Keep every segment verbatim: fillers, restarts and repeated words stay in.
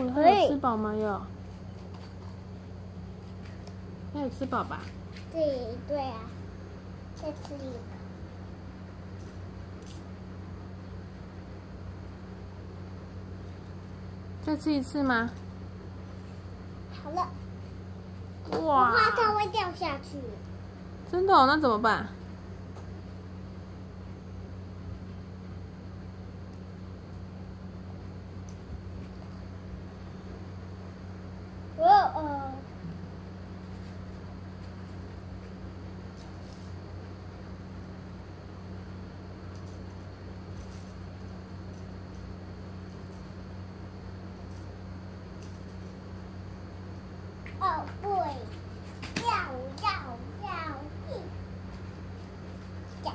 哦，它有吃饱吗？有，它有吃饱吧？ 对对啊，再吃一个。 再吃一次吗？ 好了。 哇！ 我怕它会掉下去。 真的哦，那怎么办？ 哦哦。哦，对，要要要一，呀，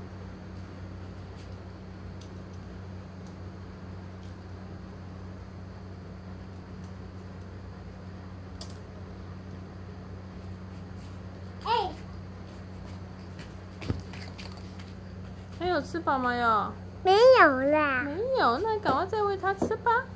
哎， 还有吃饱吗？有？ 没有啦。 没有，那赶快再喂它吃吧。